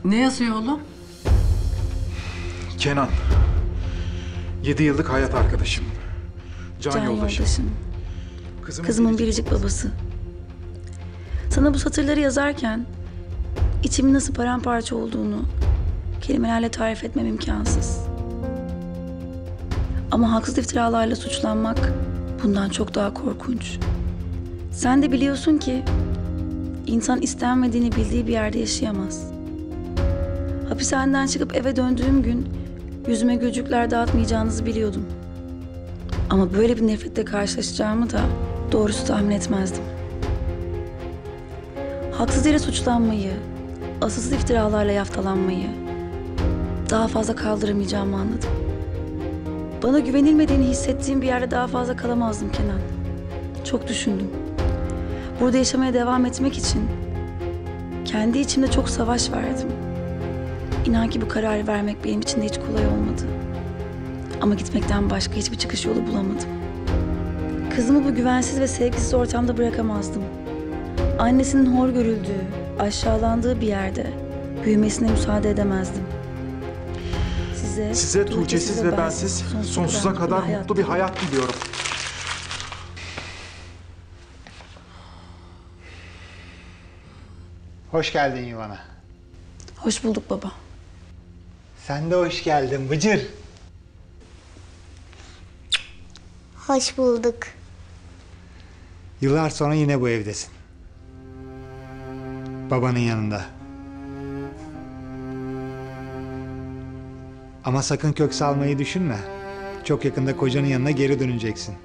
Ne yazıyor oğlum? Kenan. 7 yıllık hayat arkadaşım. Can yoldaşım. Kızımın biricik babası. Sana bu satırları yazarken içimin nasıl paramparça olduğunu kelimelerle tarif etmem imkansız. Ama haksız iftiralarla suçlanmak bundan çok daha korkunç. Sen de biliyorsun ki insan istenmediğini bildiği bir yerde yaşayamaz. Hapishaneden çıkıp eve döndüğüm gün yüzüme gülücükler dağıtmayacağınızı biliyordum. Ama böyle bir nefretle karşılaşacağımı da doğrusu tahmin etmezdim. Haksız yere suçlanmayı, asılsız iftiralarla yaftalanmayı daha fazla kaldıramayacağımı anladım. Bana güvenilmediğini hissettiğim bir yerde daha fazla kalamazdım Kenan. Çok düşündüm. Burada yaşamaya devam etmek için kendi içimde çok savaş verdim. İnan ki bu kararı vermek benim için de hiç kolay olmadı. Ama gitmekten başka hiçbir çıkış yolu bulamadım. Kızımı bu güvensiz ve sevgisiz ortamda bırakamazdım. Annesinin hor görüldüğü, aşağılandığı bir yerde büyümesine müsaade edemezdim. Size Tuğçe'siz ve bensiz sonsuza kadar mutlu bir hayat diliyorum. Hoş geldin yuvana. Hoş bulduk baba. Sen de hoş geldin Bıcır. Hoş bulduk. Yıllar sonra yine bu evdesin. Babanın yanında. Ama sakın kök salmayı düşünme. Çok yakında kocanın yanına geri döneceksin.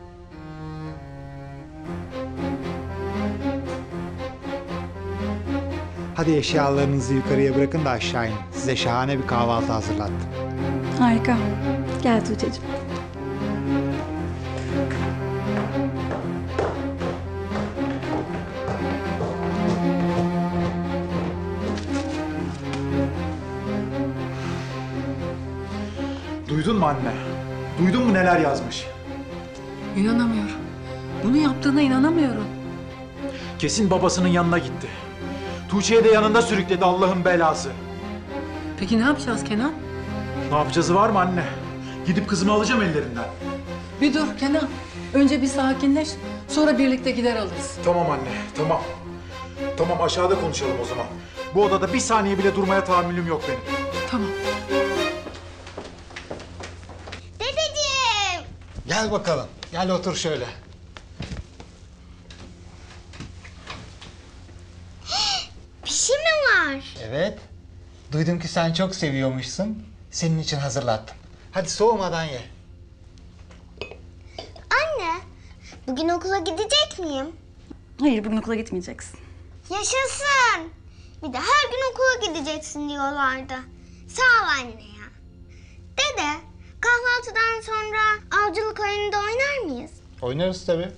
Hadi eşyalarınızı yukarıya bırakın da aşağı inin. Size şahane bir kahvaltı hazırlattım. Harika. Gel Tuğçe'cim. Duydun mu anne? Duydun mu neler yazmış? İnanamıyorum. Bunu yaptığına inanamıyorum. Kesin babasının yanına gitti. Tuğçe'yi de yanında sürükledi Allah'ın belası. Peki ne yapacağız Kenan? Ne yapacağız var mı anne? Gidip kızımı alacağım ellerinden. Bir dur Kenan. Önce bir sakinleş. Sonra birlikte gider alırız. Tamam anne, tamam. Tamam aşağıda konuşalım o zaman. Bu odada bir saniye bile durmaya tahammülüm yok benim. Tamam. Dedeciğim. Gel bakalım. Gel otur şöyle. Bir şey mi var? Evet. Duydum ki sen çok seviyormuşsun. Senin için hazırlattım. Hadi soğumadan ye. Anne, bugün okula gidecek miyim? Hayır, bugün okula gitmeyeceksin. Yaşasın. Bir de her gün okula gideceksin diyorlardı. Sağ ol anne ya. Dede, kahvaltıdan sonra avcılık oyununda oynar mıyız? Oynarız tabii.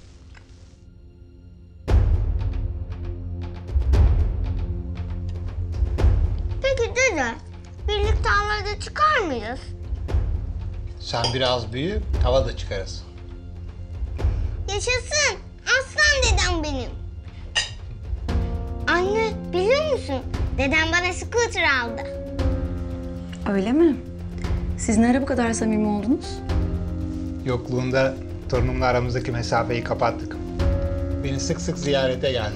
Peki dede, birlikte avlarda çıkar mıyız? Sen biraz büyü, hava da çıkarız. Yaşasın. Aslan dedem benim. Anne, biliyor musun? Dedem bana scooter aldı. Öyle mi? Siz ne ara bu kadar samimi oldunuz? Yokluğunda torunumla aramızdaki mesafeyi kapattık. Beni sık sık ziyarete geldi.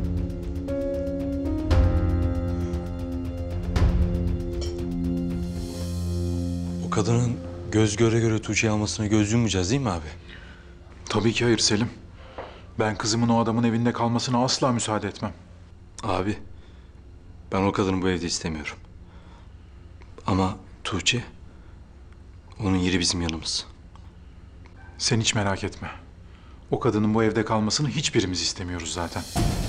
O kadının göz göre göre Tuğçe'yi almasına göz yummayacağız değil mi abi? Tabii ki hayır Selim. Ben kızımın o adamın evinde kalmasına asla müsaade etmem. Abi, ben o kadını bu evde istemiyorum. Ama Tuğçe, onun yeri bizim yanımız. Sen hiç merak etme. O kadının bu evde kalmasını hiçbirimiz istemiyoruz zaten.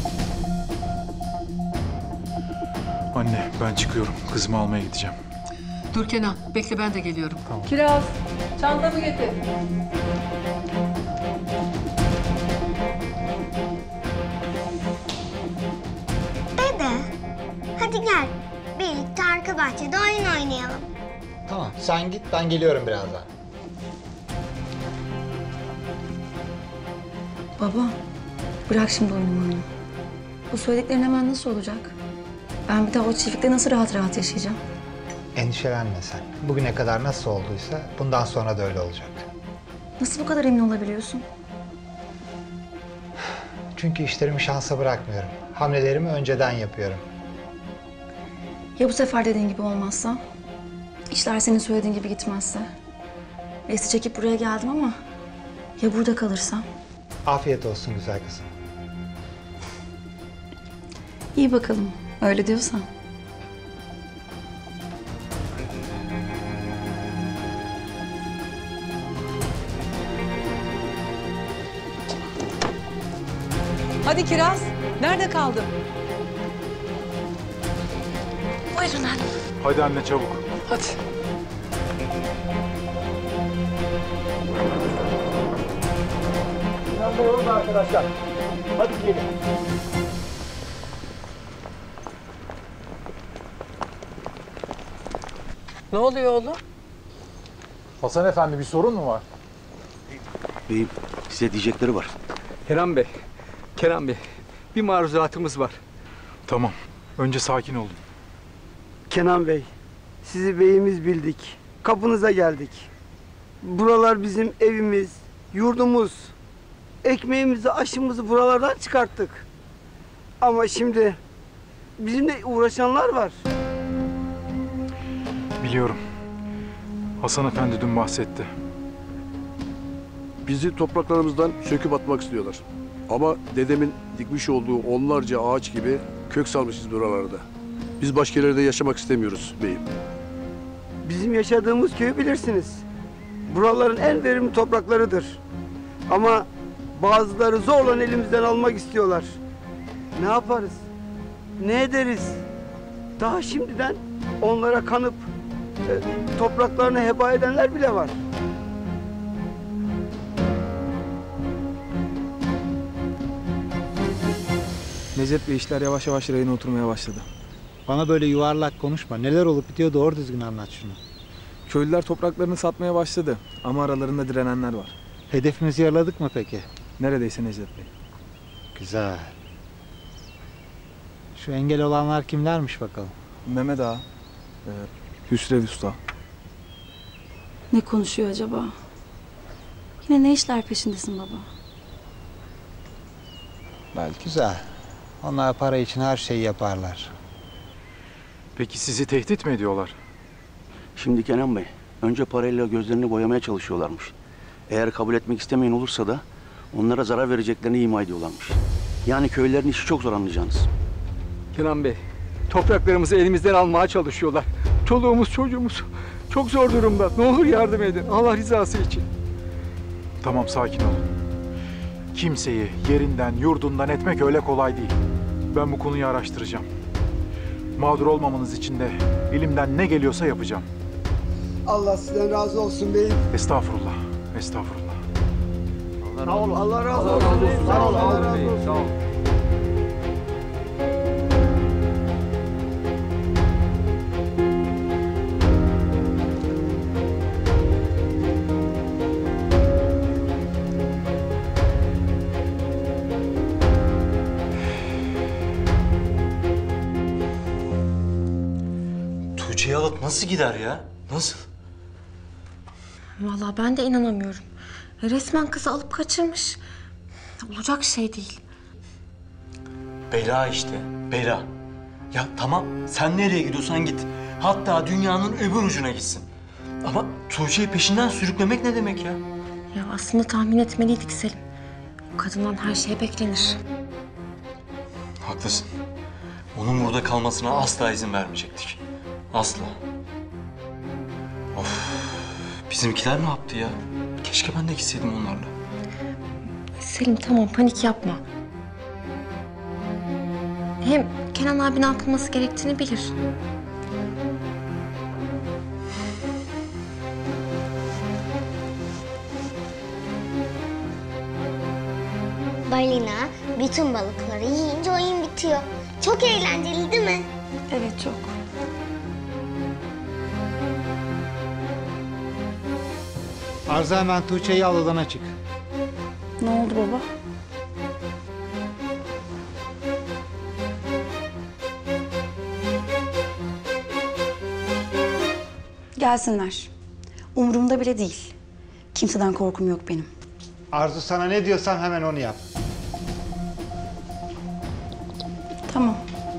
Anne ben çıkıyorum. Kızımı almaya gideceğim. Dur Kenan. Bekle ben de geliyorum. Tamam. Kiraz, çantamı getir. Dede, hadi gel. Birlikte arka bahçede oyun oynayalım. Tamam, sen git, ben geliyorum birazdan. Baba, bırak şimdi oynamayı. Bu söylediklerin hemen nasıl olacak? Ben bir daha o çiftlikte nasıl rahat rahat yaşayacağım? Endişelenme sen. Bugüne kadar nasıl olduysa bundan sonra da öyle olacak. Nasıl bu kadar emin olabiliyorsun? Çünkü işlerimi şansa bırakmıyorum. Hamlelerimi önceden yapıyorum. Ya bu sefer dediğin gibi olmazsa? İşler senin söylediğin gibi gitmezse? Resti çekip buraya geldim ama ya burada kalırsam? Afiyet olsun güzel kızım. İyi bakalım, öyle diyorsan. Hadi Kiraz. Nerede kaldın? Buyurun hanım. Hadi anne çabuk. Hadi. Ne oluyor oğlum? Hasan Efendi bir sorun mu var? Beyim, size diyecekleri var. Kenan Bey, bir maruzatımız var. Tamam. Önce sakin olun. Kenan Bey, sizi beyimiz bildik. Kapınıza geldik. Buralar bizim evimiz, yurdumuz. Ekmeğimizi, aşımızı buralardan çıkarttık. Ama şimdi bizimle uğraşanlar var. Biliyorum. Hasan Efendi dün bahsetti. Bizi topraklarımızdan söküp atmak istiyorlar. Ama dedemin dikmiş olduğu onlarca ağaç gibi kök salmışız buralarda. Biz başka yerlerde yaşamak istemiyoruz beyim. Bizim yaşadığımız köyü bilirsiniz. Buraların en verimli topraklarıdır. Ama bazıları zorla elimizden almak istiyorlar. Ne yaparız? Ne ederiz? Daha şimdiden onlara kanıp topraklarını heba edenler bile var. Necdet Bey, işler yavaş yavaş rayına oturmaya başladı. Bana böyle yuvarlak konuşma. Neler olup bitiyor doğru düzgün anlat şunu. Köylüler topraklarını satmaya başladı ama aralarında direnenler var. Hedefimizi yaraladık mı peki? Neredeyse Necdet Bey. Güzel. Şu engel olanlar kimlermiş bakalım? Mehmet Ağa, Hüsrev Usta. Ne konuşuyor acaba? Yine ne işler peşindesin baba? Belki. Güzel. Onlar para için her şeyi yaparlar. Peki sizi tehdit mi ediyorlar? Şimdi Kenan Bey, önce parayla gözlerini boyamaya çalışıyorlarmış. Eğer kabul etmek istemeyen olursa da onlara zarar vereceklerini ima ediyorlarmış. Yani köylerin işi çok zor anlayacağınız. Kenan Bey, topraklarımızı elimizden almaya çalışıyorlar. Çoluğumuz, çocuğumuz çok zor durumda. Ne olur yardım edin, Allah rızası için. Tamam sakin olun. Kimseyi yerinden, yurdundan etmek öyle kolay değil. Ben bu konuyu araştıracağım. Mağdur olmamanız için de elimden ne geliyorsa yapacağım. Allah sizden razı olsun beyim. Estağfurullah, estağfurullah. Sağ ol, Allah razı olsun. Sağ ol, Allah razı olsun. Sağ ol. Tuğçe'yi alıp nasıl gider ya? Nasıl? Vallahi ben de inanamıyorum. Resmen kızı alıp kaçırmış. Olacak şey değil. Bela işte, bela. Ya tamam, sen nereye gidiyorsan git. Hatta dünyanın öbür ucuna gitsin. Ama Tuğçe'yi peşinden sürüklemek ne demek ya? Ya aslında tahmin etmeliydik Selim. O kadından her şey beklenir. Haklısın. Onun burada kalmasına asla izin vermeyecektik. Asla. Of, bizimkiler ne yaptı ya? Keşke ben de gitseydim onlarla. Selim tamam panik yapma. Hem Kenan abi ne yapılması gerektiğini bilir. Balina bütün balıkları yiyince oyun bitiyor. Çok eğlenceli değil mi? Evet çok. Arzu hemen Tuğçe'yi al odana çık. Ne oldu baba? Gelsinler. Umurumda bile değil. Kimseden korkum yok benim. Arzu sana ne diyorsam hemen onu yap. Tamam.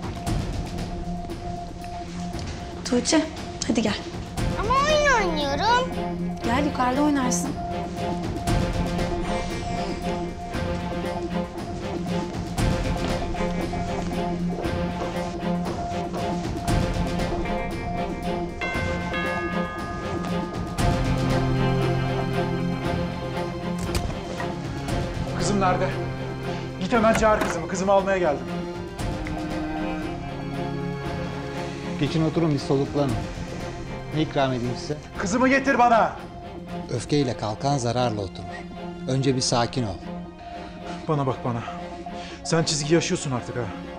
Tuğçe, hadi gel. Ama oyun oynuyorum. Gel yukarıda oynarsın. Kızım nerede? Git hemen çağır kızımı. Kızımı almaya geldim. Geçin oturun bir soluklanın. Ne ikram edeyim size? Kızımı getir bana. Öfkeyle kalkan zararla oturur. Önce bir sakin ol. Bana bak bana. Sen çizgi yaşıyorsun artık ha.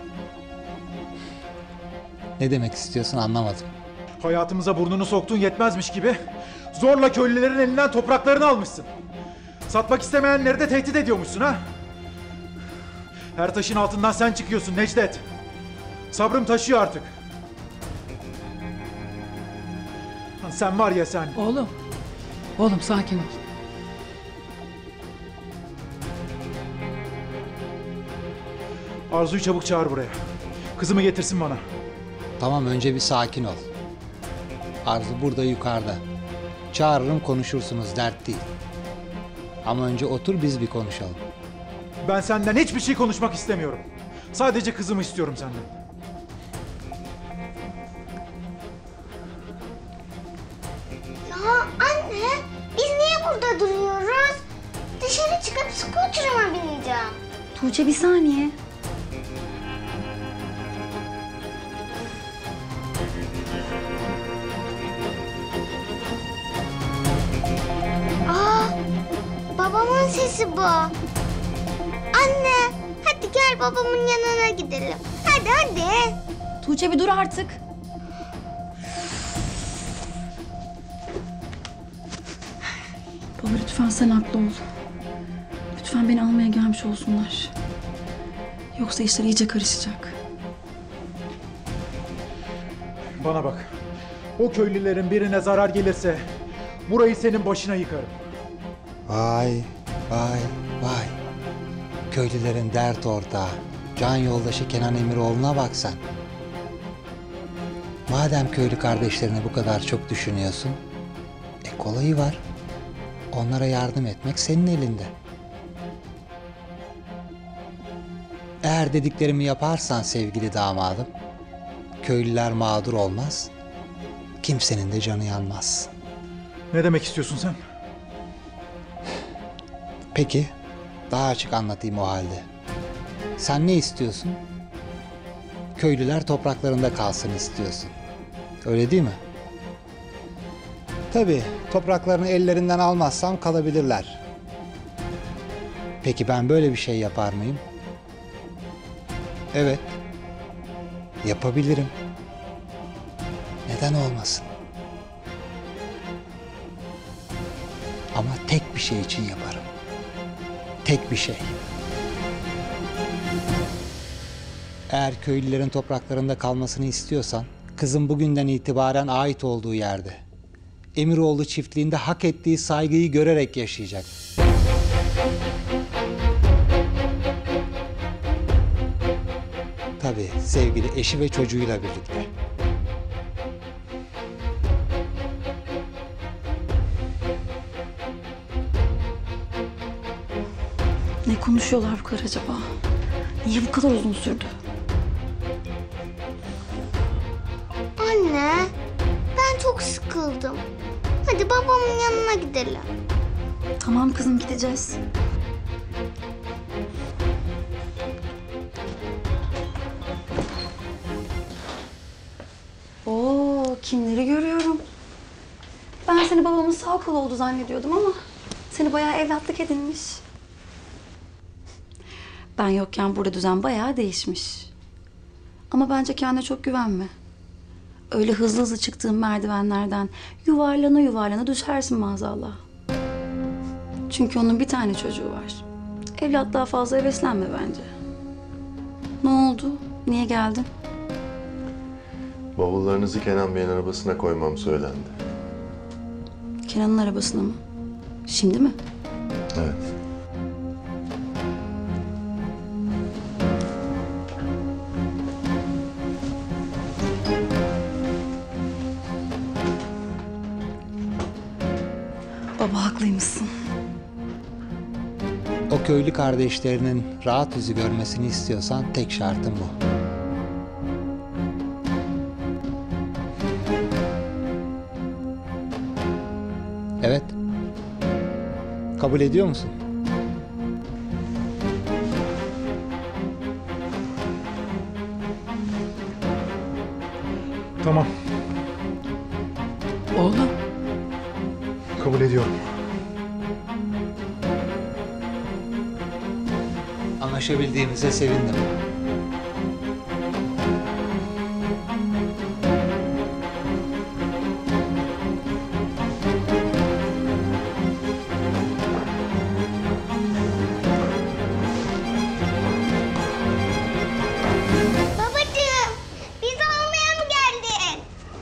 Ne demek istiyorsun anlamadım. Hayatımıza burnunu soktuğun yetmezmiş gibi zorla köylülerin elinden topraklarını almışsın. Satmak istemeyenleri de tehdit ediyormuşsun ha. Her taşın altından sen çıkıyorsun Necdet. Sabrım taşıyor artık. Lan sen var ya sen. Oğlum. Oğlum sakin ol. Arzu'yu çabuk çağır buraya. Kızımı getirsin bana. Tamam önce bir sakin ol. Arzu burada yukarıda. Çağırırım konuşursunuz dert değil. Ama önce otur biz bir konuşalım. Ben senden hiçbir şey konuşmak istemiyorum. Sadece kızımı istiyorum senden. Ya anne, biz niye burada duruyoruz? Dışarı çıkıp scooter'ıma bineceğim. Tuğçe bir saniye. Aa, babamın sesi bu. Anne, hadi gel babamın yanına gidelim. Hadi hadi. Tuğçe bir dur artık. Baba lütfen sen haklı ol. Lütfen beni almaya gelmiş olsunlar. Yoksa işler iyice karışacak. Bana bak. O köylülerin birine zarar gelirse burayı senin başına yıkarım. Vay vay vay. Köylülerin dert ortağı. Can yoldaşı Kenan Emiroğlu'na bak sen. Madem köylü kardeşlerini bu kadar çok düşünüyorsun, kolayı var. Onlara yardım etmek senin elinde. Eğer dediklerimi yaparsan sevgili damadım, köylüler mağdur olmaz, kimsenin de canı yanmaz. Ne demek istiyorsun sen? Peki, daha açık anlatayım o halde. Sen ne istiyorsun? Köylüler topraklarında kalsın istiyorsun. Öyle değil mi? Tabii, topraklarını ellerinden almazsam kalabilirler. Peki ben böyle bir şey yapar mıyım? Evet. Yapabilirim. Neden olmasın? Ama tek bir şey için yaparım. Tek bir şey. Eğer köylülerin topraklarında kalmasını istiyorsan, kızım bugünden itibaren ait olduğu yerde, Emiroğlu çiftliğinde hak ettiği saygıyı görerek yaşayacak. Tabii sevgili eşi ve çocuğuyla birlikte. Ne konuşuyorlar bu kadar acaba? Niye bu kadar uzun sürdü? Anne, ben çok sıkıldım. Hadi babamın yanına gidelim. Tamam kızım gideceğiz. Oo, kimleri görüyorum. Ben seni babamın sağ kolu oldu zannediyordum ama seni bayağı evlatlık edinmiş. Ben yokken burada düzen bayağı değişmiş. Ama bence kendine çok güvenme. Öyle hızlı hızlı çıktığın merdivenlerden yuvarlana yuvarlana düşersin maazallah. Çünkü onun bir tane çocuğu var. Evlatlığa fazla heveslenme bence. Ne oldu? Niye geldin? Bavullarınızı Kenan Bey'in arabasına koymam söylendi. Kenan'ın arabasına mı? Şimdi mi? Evet. Baba haklıymışsın. O köylü kardeşlerinin rahat yüzü görmesini istiyorsan tek şartım bu. Evet. Kabul ediyor musun? Tamam, Oğlum, kabul ediyorum. Anlaşabildiğimize sevindim. Babacığım, bizi almaya mı geldin?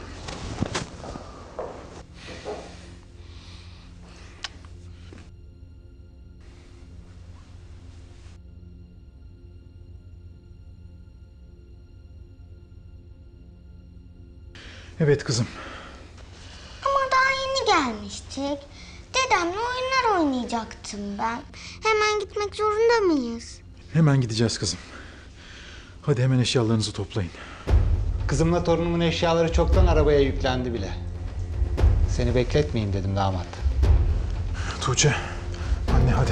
Evet kızım. Ama daha yeni gelmiştik. Dedemle oyunlar oynayacaktım ben. Hemen gitmek zorunda mıyız? Hemen gideceğiz kızım. Hadi hemen eşyalarınızı toplayın. Kızımla torunumun eşyaları çoktan arabaya yüklendi bile. Seni bekletmeyeyim dedim damat. Tuğçe, anne hadi.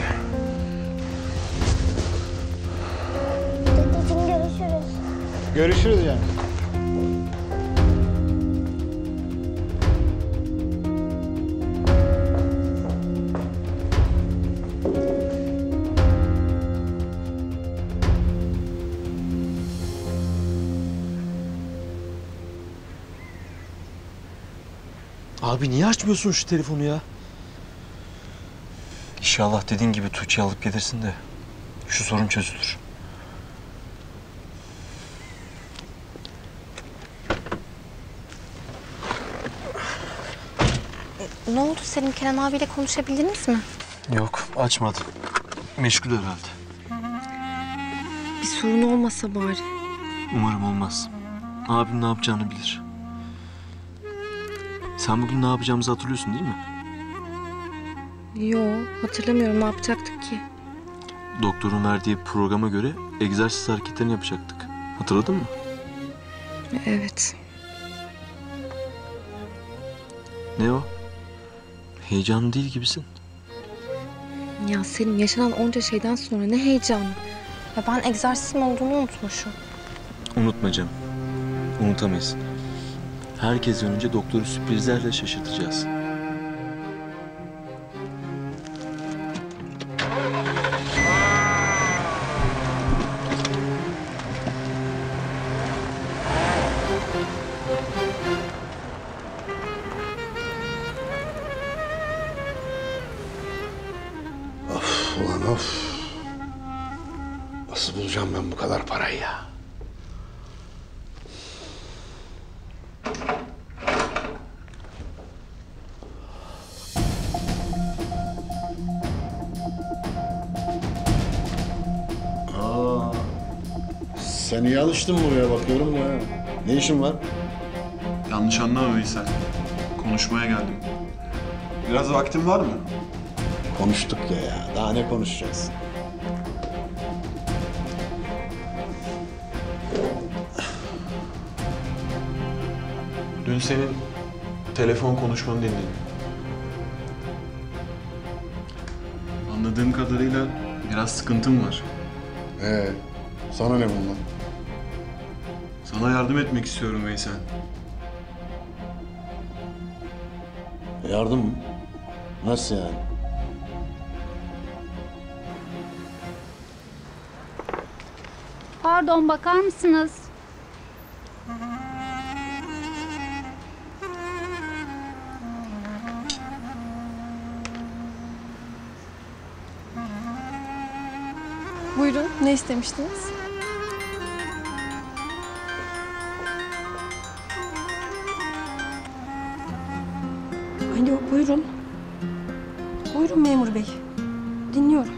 Dedeciğim görüşürüz. Görüşürüz canım. Abi niye açmıyorsun şu telefonu ya? İnşallah dediğin gibi Tuğçe'yi alıp gelirsin de şu sorun çözülür. Ne oldu Selim? Kenan abiyle konuşabildiniz mi? Yok, açmadı. Meşgul herhalde. Bir sorun olmasa bari. Umarım olmaz. Abim ne yapacağını bilir. Sen bugün ne yapacağımızı hatırlıyorsun değil mi? Yo, hatırlamıyorum. Ne yapacaktık ki? Doktorun verdiği programa göre egzersiz hareketlerini yapacaktık. Hatırladın mı? Evet. Ne o? Heyecanlı değil gibisin. Ya Selim, yaşanan onca şeyden sonra ne heyecanı. Ya ben egzersizim olduğunu unutmuşum. Unutma canım. Unutamayız. Herkes önce doktoru sürprizlerle şaşırtacağız. Ulan of. Nasıl bulacağım ben bu kadar parayı ya? Sen iyi alıştın buraya bakıyorum ya. Ne işin var? Yanlış anlama Veysel. Konuşmaya geldim. Biraz vaktin var mı? Konuştuk ya. Daha ne konuşacağız? Dün senin telefon konuşmanı dinledim. Anladığım kadarıyla biraz sıkıntım var. Sana ne bundan? Sana yardım etmek istiyorum Veysel. Yardım mı? Nasıl yani? Pardon, bakar mısınız? Buyurun, ne istemiştiniz? Alo, buyurun. Buyurun memur bey. Dinliyorum.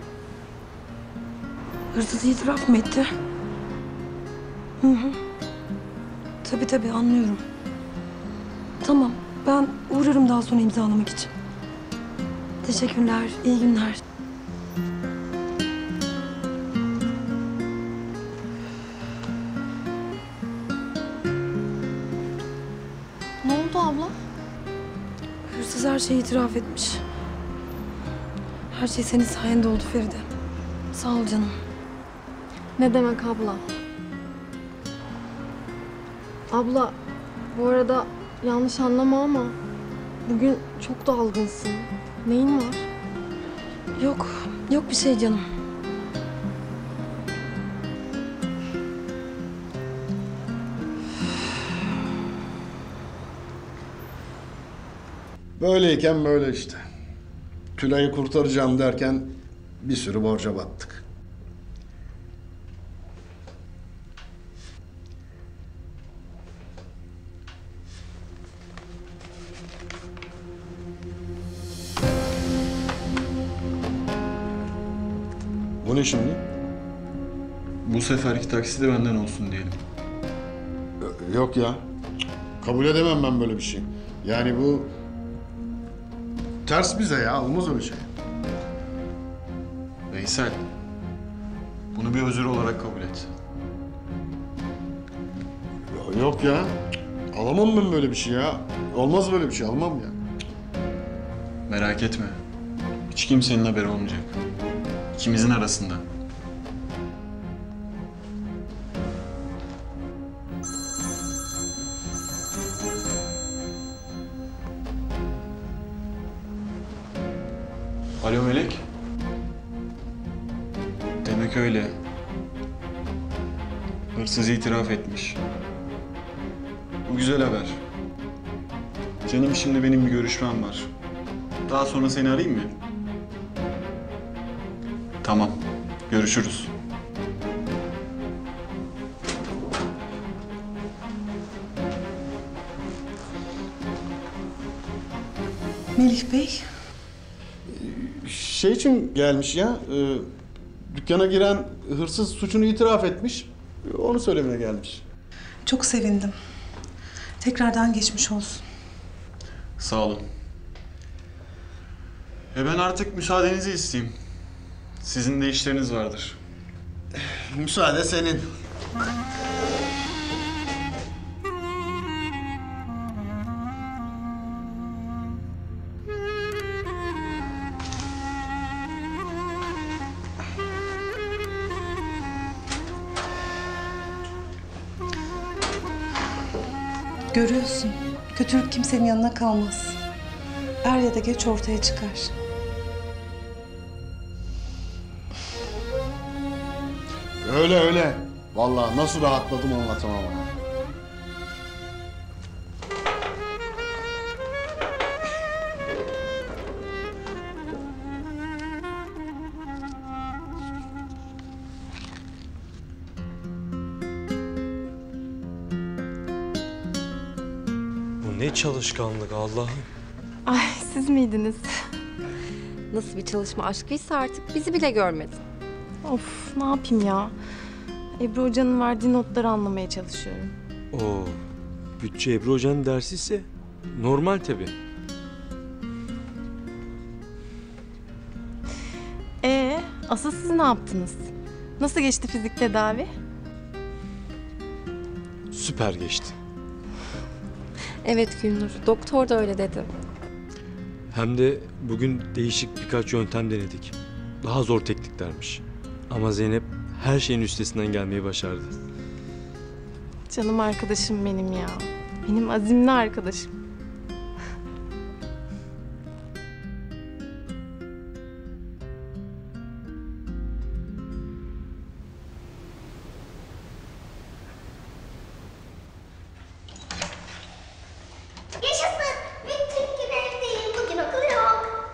Hırsız itiraf mı etti? Hı hı. Tabii anlıyorum. Tamam, ben uğrarım daha sonra imzalamak için. Teşekkürler, iyi günler. Ne oldu abla? Hırsız her şeyi itiraf etmiş. Her şey senin sayende oldu Feride. Sağ ol canım. Ne demek abla? Abla, bu arada yanlış anlama ama bugün çok dalgınsın. Neyin var? Yok bir şey canım. Böyleyken böyle işte. Tülay'ı kurtaracağım derken bir sürü borca battık. Bu ne şimdi? Bu seferki taksi de benden olsun diyelim. Yok ya. Kabul edemem ben böyle bir şey. Yani bu ters bize ya. Olmaz öyle şey. Veysel, bunu bir özür olarak kabul et. Yok ya. Alamam ben böyle bir şey ya. Olmaz böyle bir şey. Almam ya. Merak etme. Hiç kimsenin haberi olmayacak. İkimizin arasında. Alo Melek. Demek öyle. Hırsız itiraf etmiş. Bu güzel haber. Canım, şimdi benim bir görüşmem var. Daha sonra seni arayayım mı? Tamam. Görüşürüz. Melih Bey. Şey için gelmiş ya. Dükkana giren hırsız suçunu itiraf etmiş. Onu söylemeye gelmiş. Çok sevindim. Tekrardan geçmiş olsun. Sağ olun. Ben artık müsaadenizi isteyeyim. Sizin de işleriniz vardır. Müsaade senin. Görüyorsun. Kötülük kimsenin yanına kalmaz. Er ya da geç ortaya çıkar. Öyle. Vallahi nasıl rahatladım anlatamam ama. Bu ne çalışkanlık Allah'ım. Ay siz miydiniz? Nasıl bir çalışma aşkıysa artık bizi bile görmedi. Of ne yapayım ya? Ebru Hoca'nın verdiği notları anlamaya çalışıyorum. Oo, bütçe Ebru Hoca'nın dersi ise normal tabii. Asıl siz ne yaptınız? Nasıl geçti fizik tedavi? Süper geçti. Evet Gülnur, doktor da öyle dedi. Hem de bugün değişik birkaç yöntem denedik. Daha zor tekniklermiş. Ama Zeynep her şeyin üstesinden gelmeyi başardı. Canım arkadaşım benim ya. Benim azimli arkadaşım. Yaşasın. Bütün gün evdeyim. Bugün okul yok.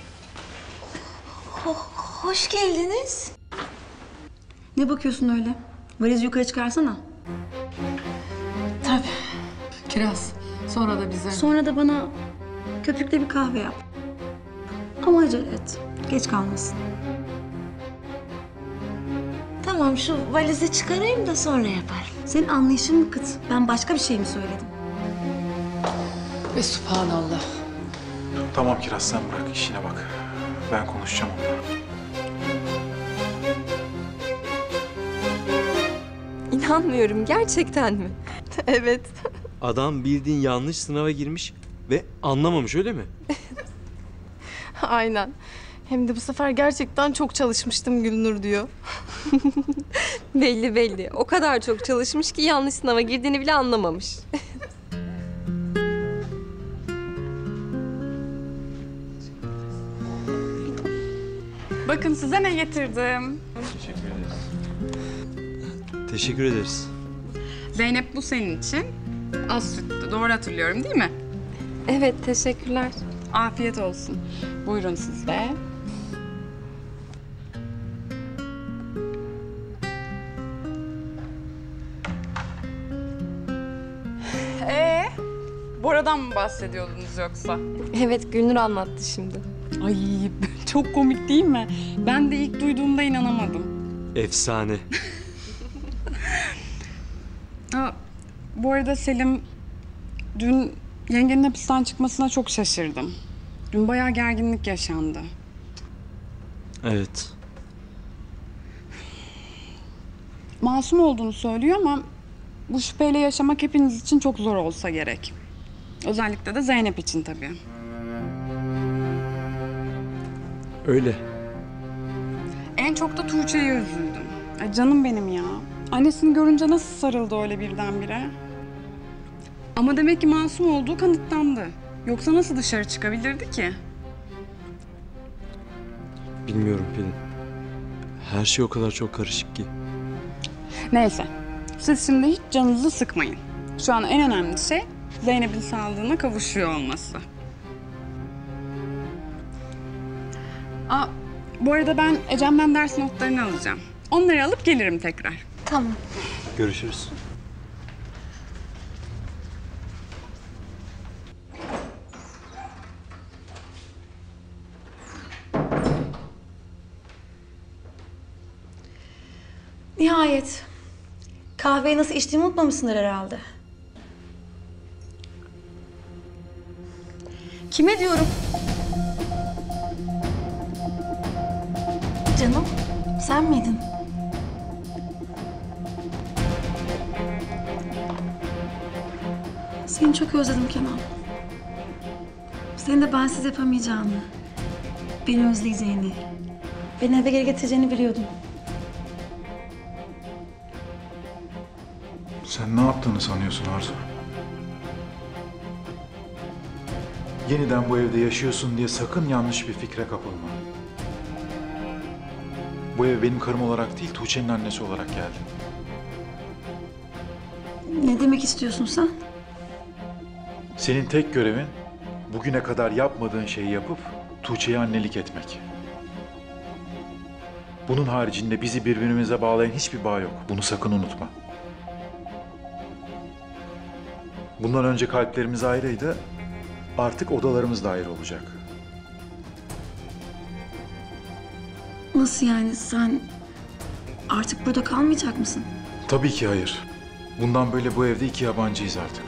Hoş geldiniz. Ne bakıyorsun öyle? Valizi yukarı çıkarsana. Tabii. Kiraz. Sonra da bize. Sonra da bana köpükle bir kahve yap. Ama acele et. Geç kalmasın. Tamam, şu valizi çıkarayım da sonra yaparım. Senin anlayışın mı kıt? Ben başka bir şey mi söyledim? Ve subhanallah. Tamam Kiraz, sen bırak işine bak. Ben konuşacağım onunla. İnanmıyorum, gerçekten mi? Evet. Adam bildiğin yanlış sınava girmiş ve anlamamış, öyle mi? Aynen. Hem de bu sefer gerçekten çok çalışmıştım Gülnur diyor. Belli belli. O kadar çok çalışmış ki yanlış sınava girdiğini bile anlamamış. Bakın size ne getirdim. Teşekkür ederiz. Zeynep, bu senin için. Az sütlü. Doğru hatırlıyorum değil mi? Evet, teşekkürler. Afiyet olsun. Buyurun siz de. Bora'dan mı bahsediyordunuz yoksa? Evet, Gülnur anlattı şimdi. Ay çok komik değil mi? Ben de ilk duyduğumda inanamadım. Efsane. Bu arada Selim, dün yengenin hapisten çıkmasına çok şaşırdım. Dün bayağı gerginlik yaşandı. Evet. Masum olduğunu söylüyor ama bu şüpheyle yaşamak hepiniz için çok zor olsa gerek. Özellikle de Zeynep için tabii. Öyle. En çok da Tuğçe'ye üzüldüm. Ay canım benim ya. Annesini görünce nasıl sarıldı öyle birdenbire. Ama demek ki masum olduğu kanıtlandı. Yoksa nasıl dışarı çıkabilirdi ki? Bilmiyorum Pelin. Her şey o kadar çok karışık ki. Neyse. Siz şimdi hiç canınızı sıkmayın. Şu an en önemli şey Zeynep'in sağlığına kavuşuyor olması. Bu arada ben Ecem'den ders notlarını alacağım. Onları alıp gelirim tekrar. Tamam. Görüşürüz. Nihayet. Kahveyi nasıl içtiğimi unutmamışsındır herhalde. Kime diyorum? Canım, sen miydin? Seni çok özledim Kenan. Senin de bensiz yapamayacağını, beni özleyeceğini, beni eve geri getireceğini biliyordum. Sen ne yaptığını sanıyorsun Arzu? Yeniden bu evde yaşıyorsun diye sakın yanlış bir fikre kapılma. Bu eve benim karım olarak değil, Tuğçe'nin annesi olarak geldim. Ne demek istiyorsun sen? Senin tek görevin bugüne kadar yapmadığın şeyi yapıp Tuğçe'ye annelik etmek. Bunun haricinde bizi birbirimize bağlayan hiçbir bağ yok. Bunu sakın unutma. Bundan önce kalplerimiz ayrıydı. Artık odalarımız da ayrı olacak. Nasıl yani? Sen artık burada kalmayacak mısın? Tabii ki hayır. Bundan böyle bu evde iki yabancıyız artık.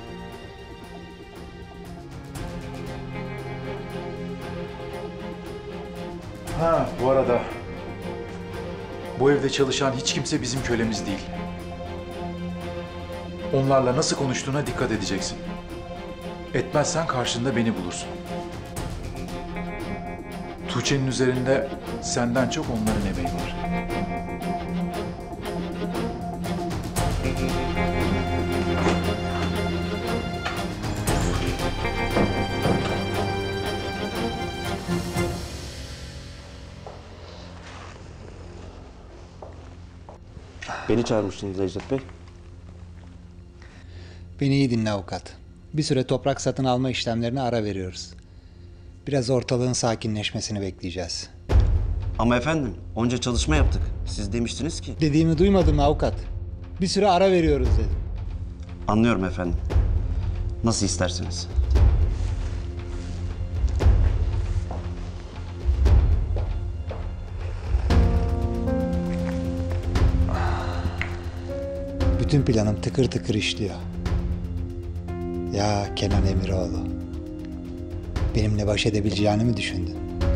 Ha, bu arada bu evde çalışan hiç kimse bizim kölemiz değil. Onlarla nasıl konuştuğuna dikkat edeceksin. Etmezsen karşında beni bulursun. Tuğçe'nin üzerinde senden çok onların emeği var. Beni çağırmıştınız Necdet Bey. Beni iyi dinle avukat. Bir süre toprak satın alma işlemlerine ara veriyoruz. Biraz ortalığın sakinleşmesini bekleyeceğiz. Ama efendim, onca çalışma yaptık. Siz demiştiniz ki... Dediğimi duymadın mı avukat? Bir süre ara veriyoruz dedim. Anlıyorum efendim. Nasıl isterseniz. Bütün planım tıkır tıkır işliyor. Ya Kenan Emiroğlu, benimle baş edebileceğini mi düşündün?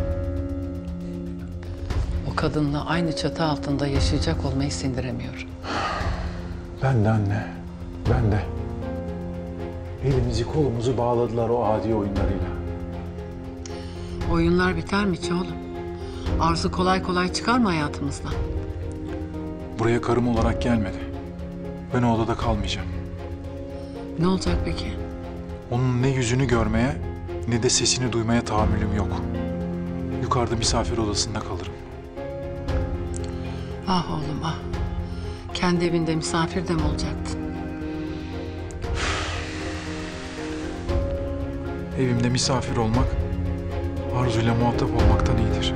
O kadınla aynı çatı altında yaşayacak olmayı sindiremiyorum. Ben de anne, ben de. Elimizi kolumuzu bağladılar o adi oyunlarıyla. Oyunlar biter mi hiç oğlum? Arzu kolay kolay çıkar mı hayatımızdan? Buraya karım olarak gelmedi. Ben o odada kalmayacağım. Ne olacak peki? Onun ne yüzünü görmeye ne de sesini duymaya tahammülüm yok. Yukarıda misafir odasında kalırım. Ah oğlum ah. Kendi evinde misafir de mi olacaktın? Evimde misafir olmak, Arzu'yla muhatap olmaktan iyidir.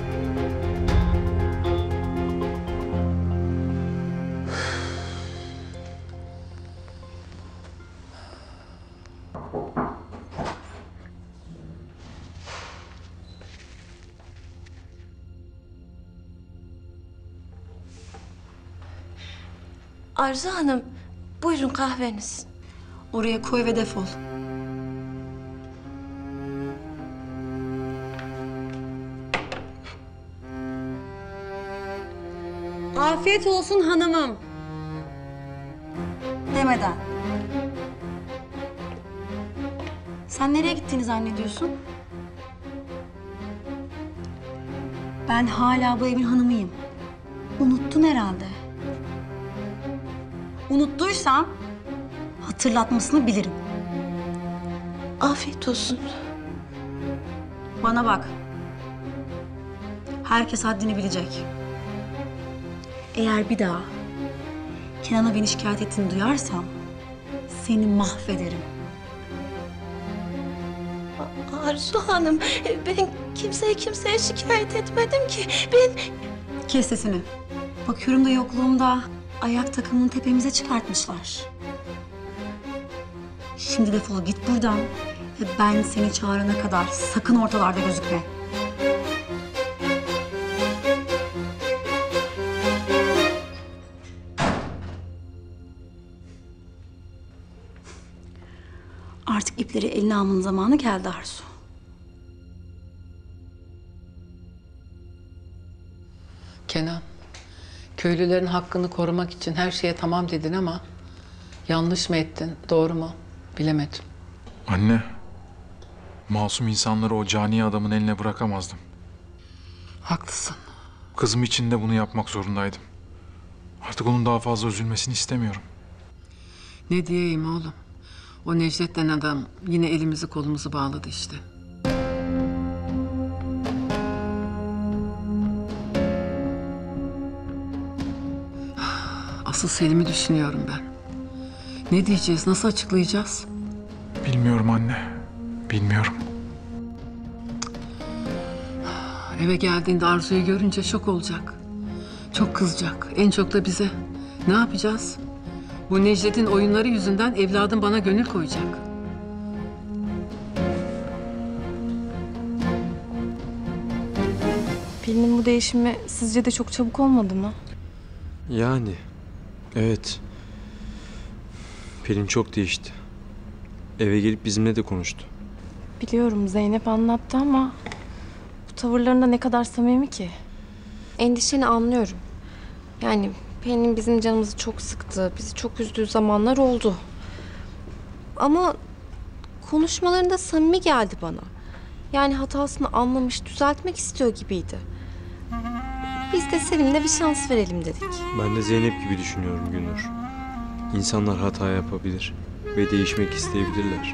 Arzu Hanım, buyurun kahveniz. Oraya koy ve defol. Afiyet olsun hanımım. Demeden. Sen nereye gittiğini zannediyorsun? Ben hala bu evin hanımıyım. Unuttun herhalde. Unuttuysan hatırlatmasını bilirim. Afiyet olsun. Bana bak. Herkes haddini bilecek. Eğer bir daha Kenan'a beni şikayet ettiğini duyarsam seni mahvederim. Arzu Hanım, ben kimseye şikayet etmedim ki. Ben... Kes sesini. Bakıyorum da yokluğumda ayak takımını tepemize çıkartmışlar. Şimdi defol git buradan ve ben seni çağırana kadar sakın ortalarda gözükme. Artık ipleri eline almanın zamanı geldi Arzu. Kenan, köylülerin hakkını korumak için her şeye tamam dedin ama yanlış mı ettin, doğru mu bilemedim. Anne, masum insanları o cani adamın eline bırakamazdım. Haklısın. Kızım için de bunu yapmak zorundaydım. Artık onun daha fazla üzülmesini istemiyorum. Ne diyeyim oğlum? O Necdet denen adam yine elimizi kolumuzu bağladı işte. Asıl Selim'i düşünüyorum ben. Ne diyeceğiz, nasıl açıklayacağız? Bilmiyorum anne, bilmiyorum. Eve geldiğinde Arzu'yu görünce şok olacak. Çok kızacak, en çok da bize. Ne yapacağız? Bu Necdet'in oyunları yüzünden evladım bana gönül koyacak. Pelin'in bu değişimi sizce de çok çabuk olmadı mı? Yani evet. Pelin çok değişti. Eve gelip bizimle de konuştu. Biliyorum, Zeynep anlattı ama bu tavırlarında ne kadar samimi ki? Endişeni anlıyorum. Yani Pelin bizim canımızı çok sıktı, bizi çok üzdüğü zamanlar oldu. Ama konuşmalarında samimi geldi bana. Yani hatasını anlamış, düzeltmek istiyor gibiydi. Biz de Selim'le bir şans verelim dedik. Ben de Zeynep gibi düşünüyorum Günür. İnsanlar hata yapabilir ve değişmek isteyebilirler.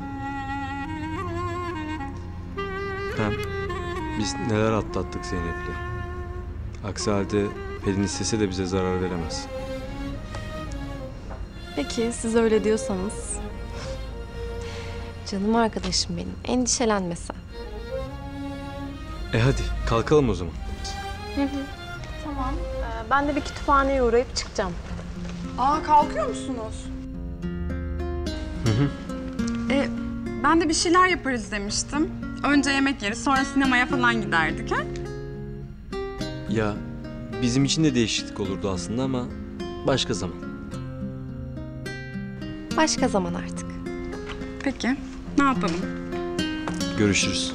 Hem biz neler atlattık Zeynep'le. Aksi halde Pelin istese de bize zarar veremez. Peki siz öyle diyorsanız. Canım arkadaşım benim, endişelenme sen. Hadi kalkalım o zaman. Tamam. Ben de bir kütüphaneye uğrayıp çıkacağım. Aa, kalkıyor musunuz? Ben de bir şeyler yaparız demiştim. Önce yemek yeriz, sonra sinemaya falan giderdik ha? Ya bizim için de değişiklik olurdu aslında ama başka zaman. Başka zaman artık. Peki, ne yapalım? Görüşürüz.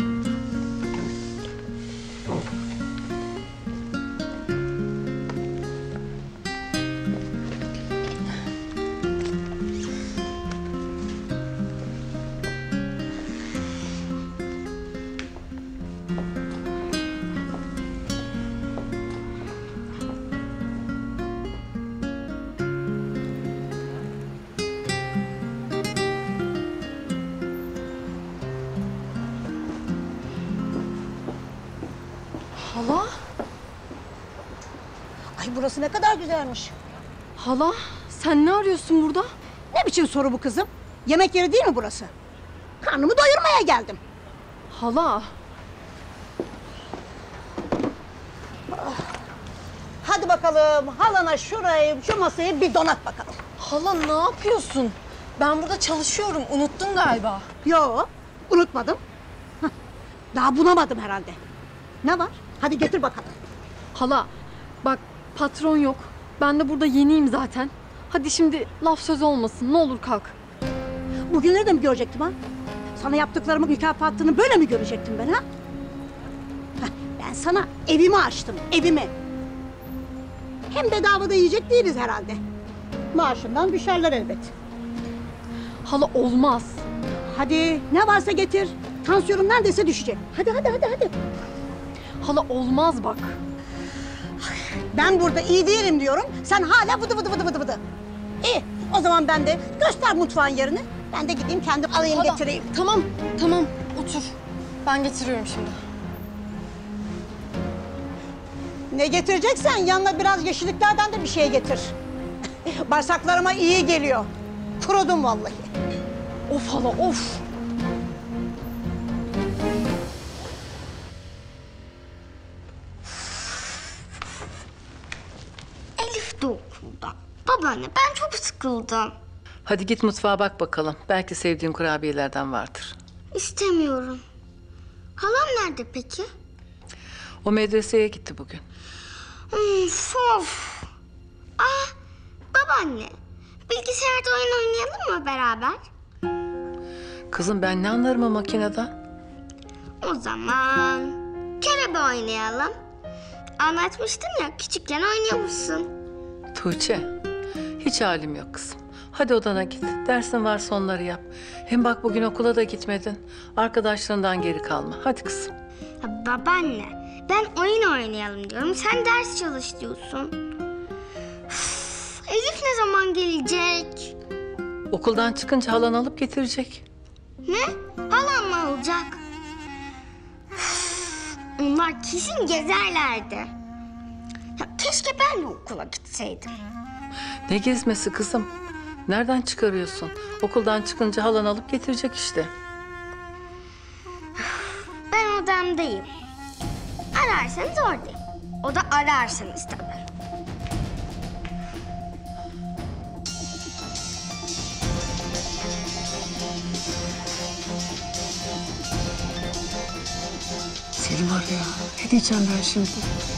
Hala? Ay burası ne kadar güzelmiş. Hala, sen ne arıyorsun burada? Ne biçim soru bu kızım? Yemek yeri değil mi burası? Karnımı doyurmaya geldim. Hala. Hadi bakalım halana şurayı, şu masayı bir donat bakalım. Hala ne yapıyorsun? Ben burada çalışıyorum. Unuttun galiba. Yo, unutmadım. Hah, daha bulamadım herhalde. Ne var? Hadi getir bakalım. Hala, bak patron yok. Ben de burada yeniyim zaten. Hadi şimdi laf söz olmasın. Ne olur kalk. Bugünleri de mi görecektim ha? Sana yaptıklarımın mükafatını böyle mi görecektim ben ha? Heh, ben sana evimi açtım, evimi. Hem bedavada yiyecek değiliz herhalde. Maaşından düşerler elbet. Hala olmaz. Hadi ne varsa getir. Tansiyonum neredeyse düşecek. Hadi. Hala olmaz bak. Ben burada iyi değilim diyorum. Sen hala vıdı. İyi, o zaman ben de göster mutfağın yerini. Ben de gideyim kendim alayım Hala, getireyim. Tamam otur. Ben getiriyorum şimdi. Ne getireceksen yanına biraz yeşilliklerden de bir şey getir. Bağırsaklarıma iyi geliyor. Kurudum vallahi. Of hala of. Elif de okulda. Babaanne ben çok sıkıldım. Hadi git mutfağa bak bakalım. Belki sevdiğin kurabiyelerden vardır. İstemiyorum. Halam nerede peki? O medreseye gitti bugün. Of. Babaanne. Bilgisayarda oyun oynayalım mı beraber? Kızım ben ne anlarım o makineden? O zaman körebe oynayalım. Anlatmıştım ya küçükken oynuyormuşsun. Tuğçe, hiç halim yok kızım. Hadi odana git. Dersin varsa onları yap. Hem bak bugün okula da gitmedin. Arkadaşlarından geri kalma. Hadi kızım. Ya babaanne, ben oyun oynayalım diyorum. Sen ders çalış diyorsun. Üf, Elif ne zaman gelecek? Okuldan çıkınca halan alıp getirecek. Ne? Halam mı olacak? Üf, onlar kesin gezerlerdi. Ya keşke ben de okula gitseydim. Ne gezmesi kızım? Nereden çıkarıyorsun? Okuldan çıkınca halan alıp getirecek işte. Ben odamdayım. Ararsanız oradayım. O da ararsanız tabii. Selim arıyor. Ne diyeceğim ben şimdi?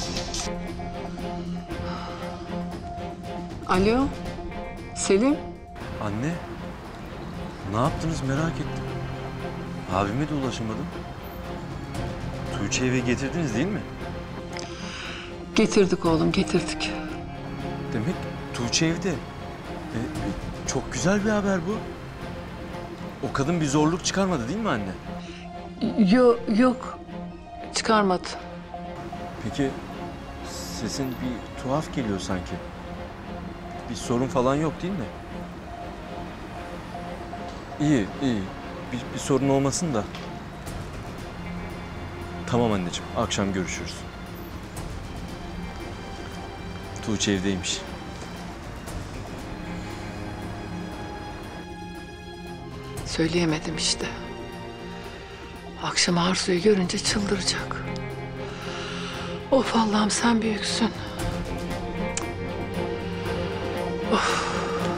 Alo? Selim? Anne, ne yaptınız merak ettim. Abime de ulaşamadım. Tuğçe'yi eve getirdiniz değil mi? Getirdik oğlum, getirdik. Demek Tuğçe evde. Çok güzel bir haber bu. O kadın bir zorluk çıkarmadı değil mi anne? Yok. Çıkarmadı. Peki sesin bir tuhaf geliyor sanki. Bir sorun falan yok değil mi? İyi. Bir sorun olmasın da. Tamam anneciğim, akşam görüşürüz. Tuğçe evdeymiş. Söyleyemedim işte. Akşam Arzu'yu görünce çıldıracak. Of Allah'ım sen büyüksün. Of.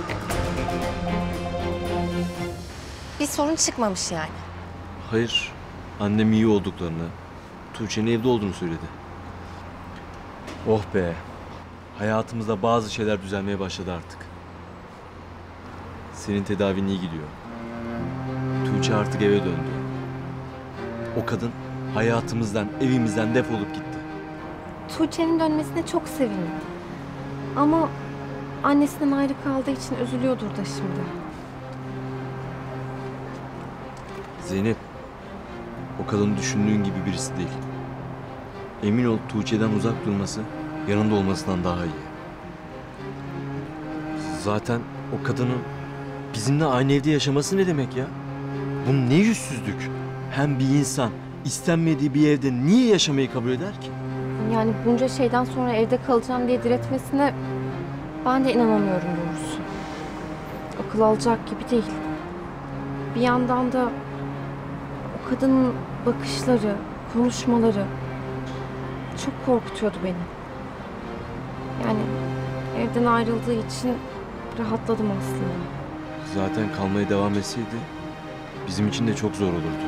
Bir sorun çıkmamış yani. Hayır, annem iyi olduklarını, Tuğçe'nin evde olduğunu söyledi. Oh be, hayatımızda bazı şeyler düzelmeye başladı artık. Senin tedavin iyi gidiyor. Tuğçe artık eve döndü. O kadın hayatımızdan, evimizden defolup gitti. Tuğçe'nin dönmesine çok sevindim. Ama annesinden ayrı kaldığı için üzülüyordur da şimdi. Zeynep, o kadın düşündüğün gibi birisi değil. Emin ol Tuğçe'den uzak durması, yanında olmasından daha iyi. Zaten o kadının bizimle aynı evde yaşaması ne demek ya? Bu ne yüzsüzlük? Hem bir insan istenmediği bir evde niye yaşamayı kabul eder ki? Yani bunca şeyden sonra evde kalacağım diye diretmesine ben de inanamıyorum doğrusu. Akıl alacak gibi değil. Bir yandan da o kadının bakışları, konuşmaları çok korkutuyordu beni. Yani evden ayrıldığı için rahatladım aslında. Zaten kalmaya devam etseydi bizim için de çok zor olurdu.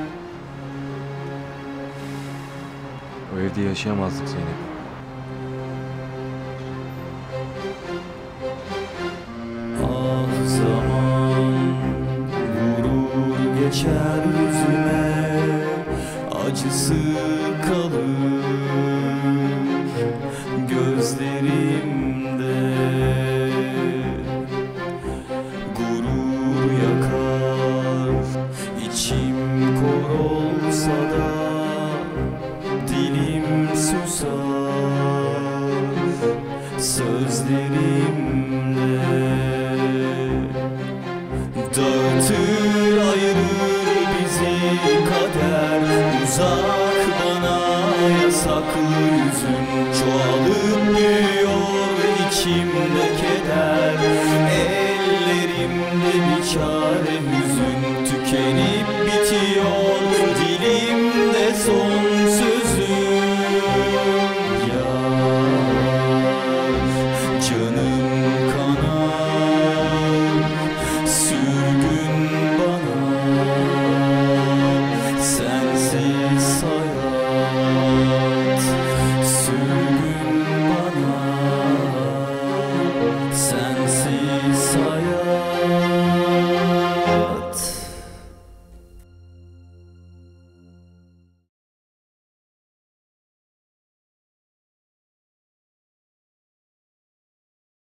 O evde yaşayamazdık Zeynep. Ah zaman vurur geçer yüzüme, acısı kalır gözlerimde. Gurur yakar, içim kor olsa da dilim susar sözlerimle. Dağıtır ayırır bizi kader, uzak bana yasaklı yüzün. Çoğalıp büyüyor içimde keder, ellerimde bir çare hüzün. Tükenip bitiyor dilimde son